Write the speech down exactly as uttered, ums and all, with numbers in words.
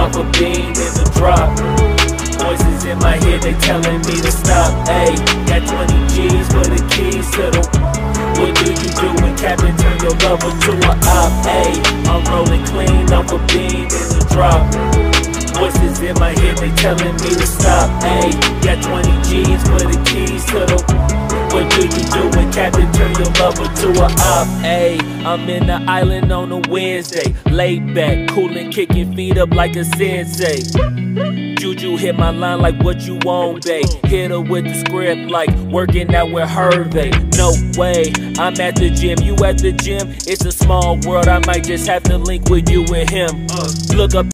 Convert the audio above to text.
off a beam in the drop. Voices in my head, they telling me to stop. Ayy, got twenty G's for the keys to the. What do you do when Captain turn your lover to a op? Ayy, I'm rolling clean off a beam in the drop. Voices in my head, they telling me to stop. Ayy, got twenty G's for the keys to the. What do you do when Captain turn your lover to a op? Ayy, I'm in the island on a Wednesday, laid back, coolin', kicking feet up like a sensei. Juju hit my line like what you want, babe. Hit her with the script like working out with Hervey. No way, I'm at the gym, you at the gym. It's a small world, I might just have to link with you and him. Look up